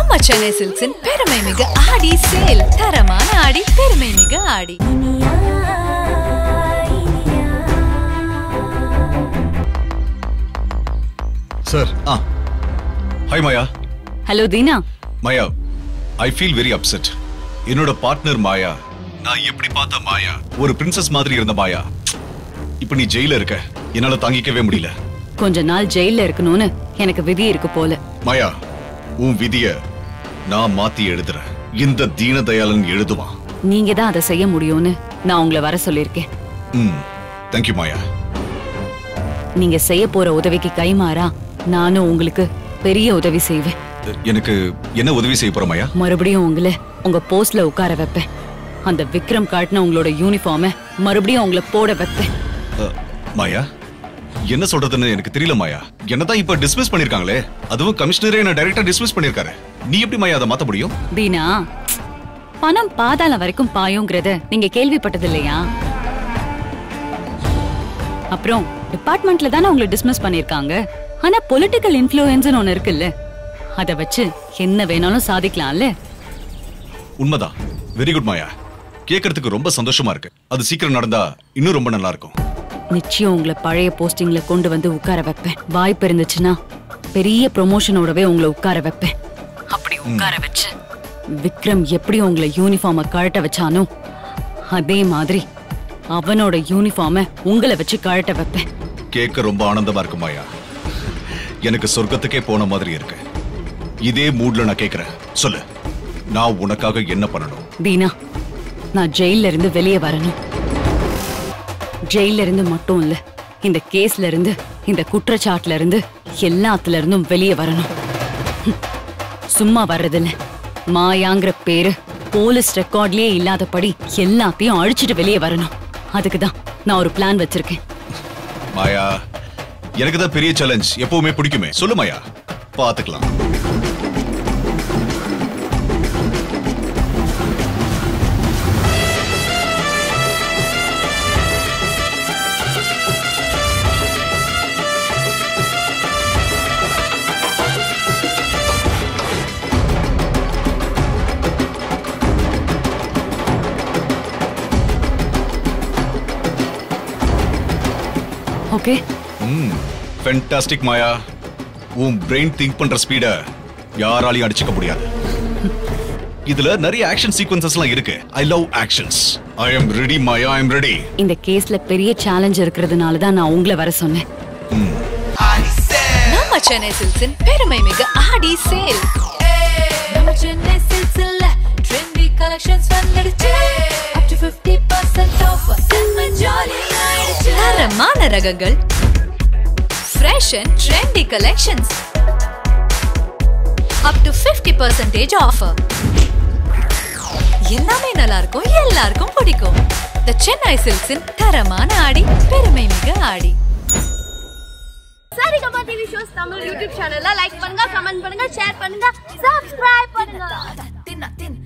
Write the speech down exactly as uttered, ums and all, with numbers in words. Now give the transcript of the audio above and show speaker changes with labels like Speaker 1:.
Speaker 1: நம்ம சென்னை சில்க்ஸின் பெருமை மிகு ஆடி சேல். தரமான ஆடி, பெருமை மிகு ஆடி.
Speaker 2: Sir. Ah. Hi Maya.
Speaker 3: Hello Deena.
Speaker 2: Maya, I feel very upset. என்னோட பார்ட்னர் மாயா, நான் எப்படி பார்த்த மாயா, ஒரு பிரின்சஸ் மாதிரி இருந்த மாயா, இப்ப நீ ஜெயில இருக்க. என்னால தாங்கிக்கவே முடியல.
Speaker 3: கொஞ்ச நாள் ஜெயில இருக்கணும்னு எனக்கு விதி இருக்கு போல.
Speaker 2: மாயா, உன் விதிய நான் மாத்தி எழுதுறேன். இந்த தீனதயாளன் எழுதுவான்.
Speaker 3: நீங்க தான் அதை செய்ய முடியும்னு நான் உங்களை வர சொல்லிருக்கேன்.
Speaker 2: ம். Thank you மாயா.
Speaker 3: நீங்க செய்ய போற உதவிக்கு கைமாறா நானும் உங்களுக்கு பெரிய உதவி செய்வேன்.
Speaker 2: எனக்கு என்ன உதவி செய்ய போற மாயா?
Speaker 3: மறுபடியும் உங்களை உங்க போஸ்ட்ல உட்கார வைப்பேன். அந்த விக்ரம் காட்டின உங்களோட யூனிஃபார்மை மறுபடியும் உங்களை போட வைப்பேன்.
Speaker 2: மாயா, என்ன சொல்றதுன்னு எனக்கு தெரியல மாயா. என்னதான் இப்ப டிஸ்மிஸ் பண்ணிருக்காங்களே, அதுவும் கமிஷனரே என்ன டைரக்டா டிஸ்மிஸ் பண்ணிருக்காரு. நீ எப்படி மாயா அதை மாத்த முடியும்?
Speaker 3: தீனா, பணம் பாதாளம் வரைக்கும் பாயுங்கிறத நீங்க கேள்விப்பட்டது இல்லையா? அப்புறம் டிபார்ட்மெண்ட்ல தானே உங்களை டிஸ்மிஸ் பண்ணிருக்காங்க. ஆனா பொலிட்டிக்கல் இன்ஃப்ளூயன்ஸ்னு ஒண்ணு இருக்குல்ல, அத வச்சு என்ன வேணாலும் சாதிக்கலாம்ல.
Speaker 2: உண்மைதான். Very good Maya. கேக்குறதுக்கு ரொம்ப சந்தோஷமா இருக்கு. அது சீக்கிரம் நடந்தா இன்னும் ரொம்ப நல்லா இருக்கும்.
Speaker 3: நிச்சயம் உங்களை பழைய போஸ்டிங்ல கொண்டு வந்து உட்கார வைப்பேன். வாய்ப்பு இருந்துச்சுன்னா பெரிய ப்ரொமோஷனோடவே உங்களை உட்கார வைப்பேன். அப்படி உட்கார வச்சு விக்ரம் எப்படி உங்களை யூனிஃபார்மை கழட்ட வச்சானோ அதே மாதிரி அவனோட யூனிஃபார்மை உங்களை வச்சு கழட்ட வைப்பேன்.
Speaker 2: கேட்க ரொம்ப ஆனந்தமா இருக்கு மாயா. எனக்கு சொர்க்கத்துக்கே போன மாதிரி இருக்கு. இதே மூட்ல நான் கேக்குறேன். சொல்லு, நான் உனக்காக என்ன பண்ணணும்?
Speaker 3: தீனா, நான் ஜெயில இருந்து வெளியே வரணும். ஜெயில இருந்து மட்டும் இல்ல, இந்த கேஸ்ல இருந்து, இந்த குற்றச்சாட்டுல இருந்து, எல்லாத்துல இருந்தும் வெளியே வரணும். சும்மா வர்றதில்ல, மாயாங்கிற பேரு போலீஸ் ரெக்கார்ட்லயே இல்லாதபடி எல்லாத்தையும் அழிச்சிட்டு வெளியே வரணும். அதுக்குதான் நான் ஒரு பிளான் வச்சிருக்கேன்.
Speaker 2: மாயா, எனக்கு தான் பெரிய சேலஞ்ச் எப்பவுமே பிடிக்குமே. சொல்லு மாயா, பாத்துக்கலாம்.
Speaker 3: ஓகே.
Speaker 2: ம், ஃபேண்டாஸ்டிக் மாயா. உன் பிரெயின் திங்க் பண்ற ஸ்பீட யாராலையும் அடிச்சுக்க முடியாது. இதுல நிறைய ஆக்ஷன் சீக்வென்சஸ்லாம் இருக்கு. I love actions. I am ready Maya, I am ready.
Speaker 3: இந்த கேஸ்ல பெரிய சேலஞ்ச் இருக்கிறதுனால தான் நான் உங்களை வர சொன்னேன்.
Speaker 1: நம்ம சென்னை சில்க்ஸின் பெருமை மிகு ஆடி சேல். நம்ம சென்னை சில்க்ஸ்ல ட்ரெண்டி கலெக்ஷன்ஸ் வந்துடுச்சு. up to fifty percent off. செம்ம ஜாலி ஆயிடுச்சு. தரமான ரகங்கள், fresh and trendy collections. up to fifty percent offer. எல்லாமே நல்லா இருக்கும், எல்லாருக்கும் பிடிக்கும். The Chennai Silks'in தரமான ஆடி, பெருமை மிகு ஆடி.
Speaker 4: Saregama T V shows Tamil YouTube channel la like பண்ணுங்க, comment பண்ணுங்க, share பண்ணுங்க, subscribe பண்ணுங்க.